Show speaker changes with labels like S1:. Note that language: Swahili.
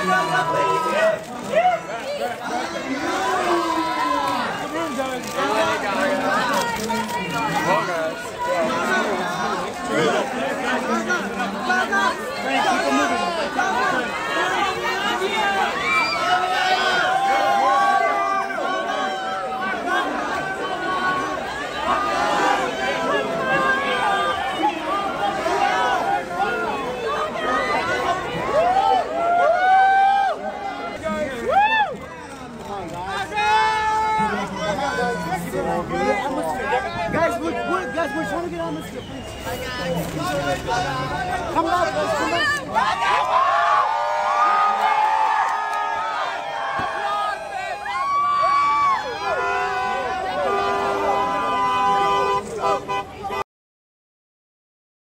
S1: Guys, we're trying to get on this. Come on, guys.